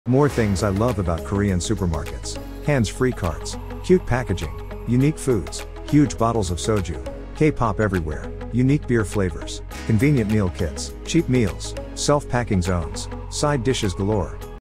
More things I love about Korean supermarkets. Hands-free carts, cute packaging, unique foods, huge bottles of soju, K-pop everywhere, unique beer flavors, convenient meal kits, cheap meals, self-packing zones, side dishes galore.